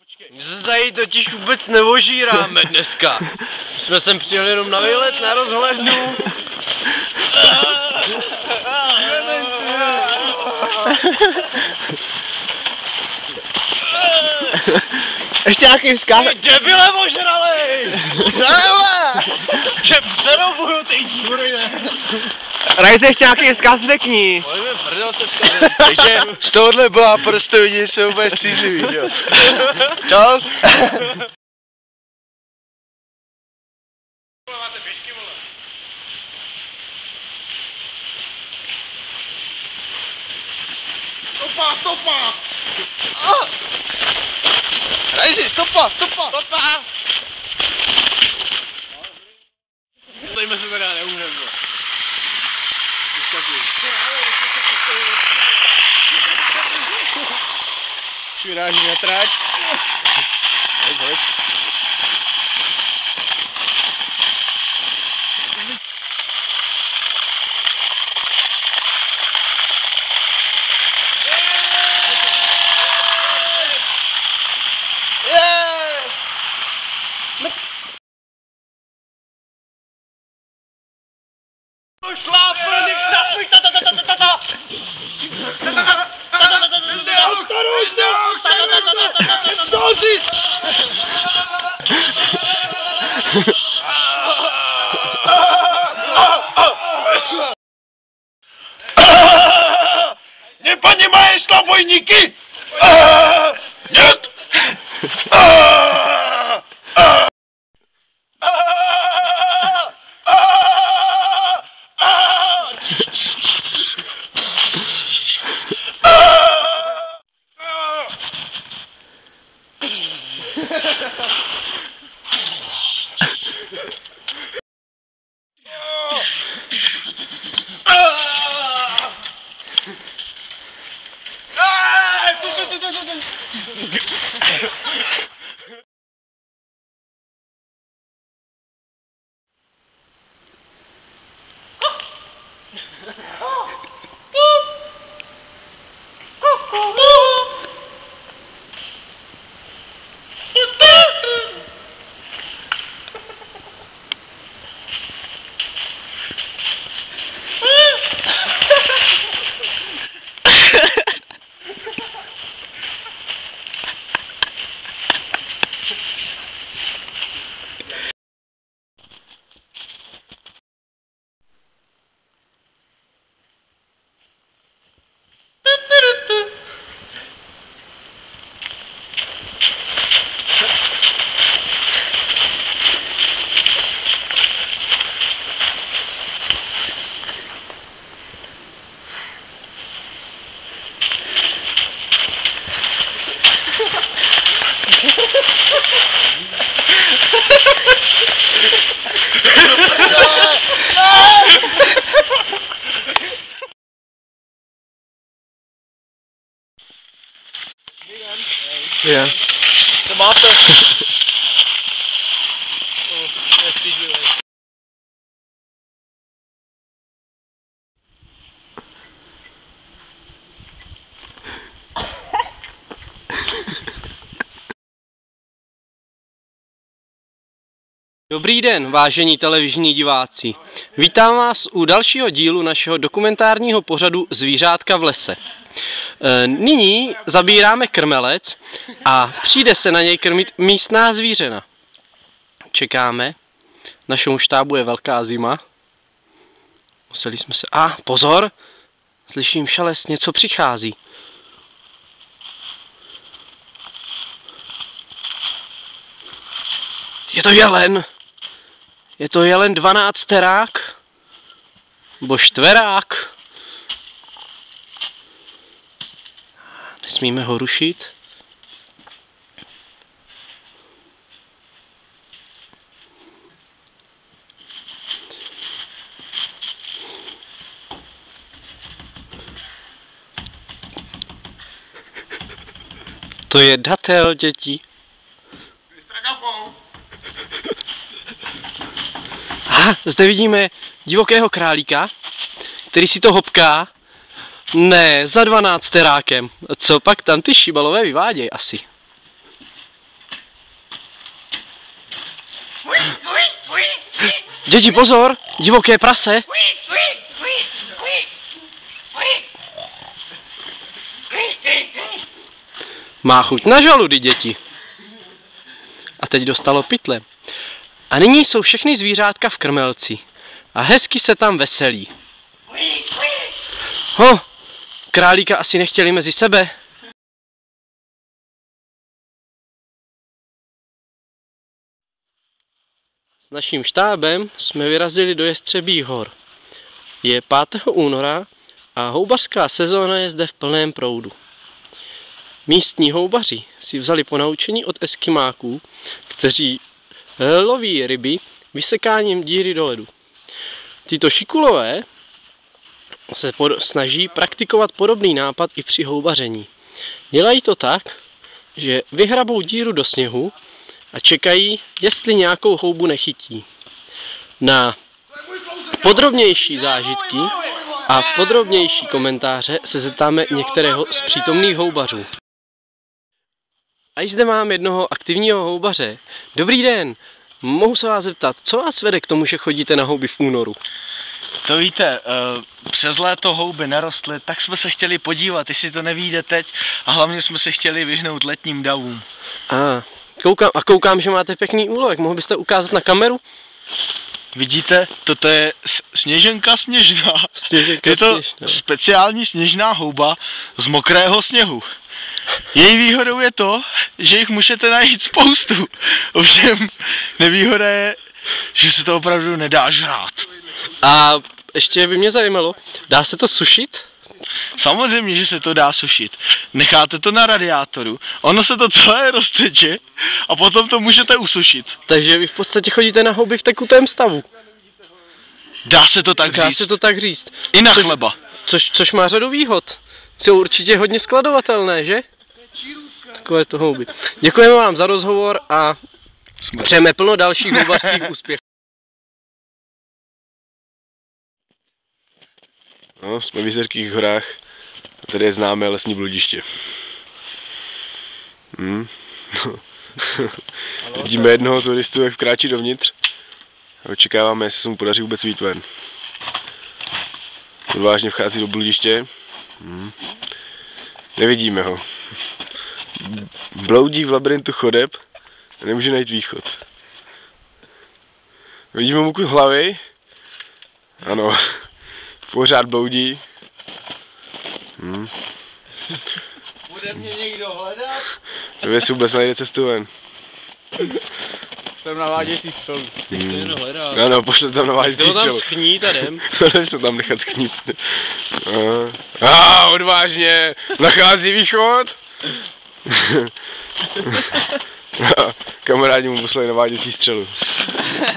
Tady totiž vůbec neožíráme dneska. Jsme sem přijeli jenom na výlet, na rozhlednu. Ještě nějaký vzkaz? Ty debile ožralej! Tě přerobuju, ty díry, ne? Rajze, ještě nějaký vzkaz řekni. Pojďme, prdel se vzkazem. Takže Z tohohle byla prostě lidi jsou úplně střízliví, jo. Čau. máte běžky, vole. Stopa! Rajzi, stopa! Dejme se teda neumřem, bro. Vyráží na trať. Hoď. Nie panie majesz nabojniki! Nie! Yeah. Se máte. Nestížuješ. Dobrý den, vážení televizní diváci. Vítám vás u dalšího dílu našeho dokumentárního pořadu Zvířátka v lese. Nyní zabíráme krmelec a přijde se na něj krmit místná zvířena. Čekáme. Našemu štábu je velká zima. Museli jsme se... pozor! Slyším šelest, něco přichází. Je to jelen! Je to jelen 12terák? Nebo štverák? Nesmíme ho rušit. To je datel, děti. Zde vidíme divokého králíka, který si to hopká. Ne, za 12terákem. Co pak tam ty šibalové vyvádějí asi? Děti, pozor! Divoké prase! Má chuť na žaludy, děti. A teď dostalo pytle. A nyní jsou všechny zvířátka v krmelci. A hezky se tam veselí. Králíka asi nechtěli mezi sebe. S naším štábem jsme vyrazili do Jestřebích hor. Je 5. února a houbařská sezóna je zde v plném proudu. Místní houbaři si vzali ponaučení od eskimáků, kteří loví ryby vysekáním díry do ledu. Tyto šikulové se snaží praktikovat podobný nápad i při houbaření. Dělají to tak, že vyhrabou díru do sněhu a čekají, jestli nějakou houbu nechytí. Na podrobnější zážitky a podrobnější komentáře se zeptáme některého z přítomných houbařů. A zde mám jednoho aktivního houbaře. Dobrý den, mohu se vás zeptat, co vás vede k tomu, že chodíte na houby v únoru? To víte, přes léto houby nerostly, tak jsme se chtěli podívat, jestli to nevyjde teď, a hlavně jsme se chtěli vyhnout letním davům. Koukám, že máte pěkný úlovek, mohl byste ukázat na kameru? Vidíte, toto je sněženka sněžná. Je to speciální sněžná houba z mokrého sněhu. Její výhodou je to, že jich můžete najít spoustu. Ovšem nevýhoda je, že se to opravdu nedá žrát. A ještě by mě zajímalo, dá se to sušit? Samozřejmě, že se to dá sušit. Necháte to na radiátoru, ono se to celé rozteče a potom to můžete usušit. Takže vy v podstatě chodíte na houby v tekutém stavu. Dá se to tak říct. Dá se to tak říct. I na chleba. Což má řadu výhod. Jsou určitě hodně skladovatelné, že? Takové to houby. Děkujeme vám za rozhovor a přejeme plno dalších houbařských úspěchů. No, jsme v Jizerských horách a tady je známé lesní bludiště. Vidíme jednoho turistu, jak vkráčí dovnitř a očekáváme, jestli se mu podaří vůbec vyjít ven. Odvážně vchází do bludiště. Nevidíme ho. Bloudí v labirintu chodeb a nemůže najít východ. Vidíme mu kus hlavy. Ano. Pořád bloudí. Bude mě někdo hledat? Nevím, jestli vůbec najde cestu ven. Jsem navádějící střelu. Ano, pošle tam navádějící střelu. To tam schnít a jdem. Jsme tam nechat schnít. Odvážně! Nachází východ? Kamarádi mu poslali navádějící střelu.